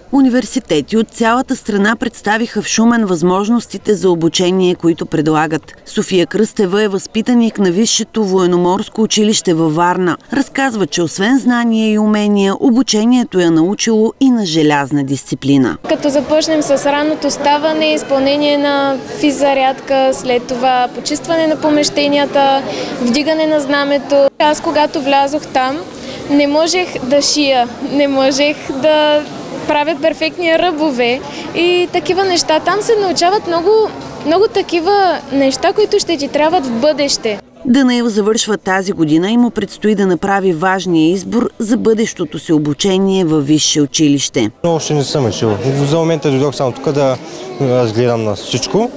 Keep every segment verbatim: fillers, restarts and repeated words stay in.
Университети от цялата страна представиха в Шумен възможностите за обучение, които предлагат. София Кръстева е възпитаник на Висшето военноморско училище във Варна. Разказва, че освен знания и умения, обучението я научило и на желязна дисциплина. Като започнем с ранното ставане, изпълнение на физзарядка, след това почистване на помещенията, вдигане на знамето. Аз когато влязох там, не можех да шия, не можех да правя перфектни ръбове и такива неща. Там се научават много, много такива неща, които ще ти трябват в бъдеще. Данаил завършва тази година и му предстои да направи важния избор за бъдещото си обучение във висше училище. Още не съм решил. За момента дойдох само тук да разгледам на всичко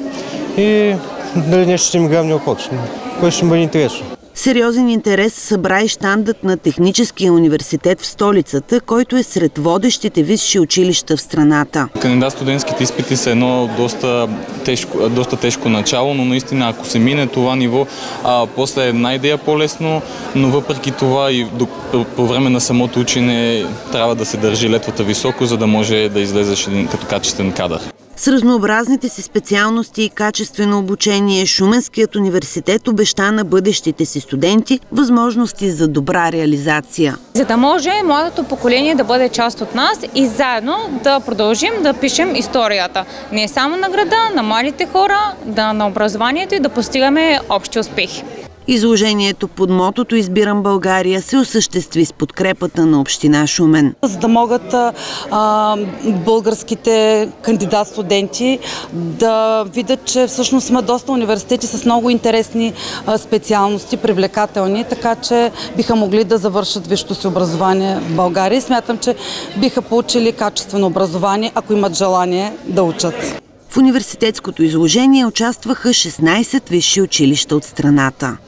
и дали нещо ще ми грабне окото, което ще ми бъде интересно. Сериозен интерес събра и щандът на Техническия университет в столицата, който е сред водещите висши училища в страната. Кандидат-студентските изпити са едно доста тежко, доста тежко начало, но наистина ако се мине това ниво, а, после една идея по-лесно, но въпреки това и до, по време на самото учене трябва да се държи летвата високо, за да може да излезеш като качествен кадър. С разнообразните си специалности и качествено обучение, Шуменският университет обеща на бъдещите си студенти възможности за добра реализация. За да може младото поколение да бъде част от нас и заедно да продължим да пишем историята. Не само на града, на младите хора, да на образованието и да постигаме общи успехи. Изложението под мотото "Избирам България" се осъществи с подкрепата на община Шумен. За да могат а, българските кандидат-студенти да видят, че всъщност сме доста университети с много интересни а, специалности, привлекателни, така че биха могли да завършат висшето си образование в България. Смятам, че биха получили качествено образование, ако имат желание да учат. В университетското изложение участваха шестнайсет висши училища от страната.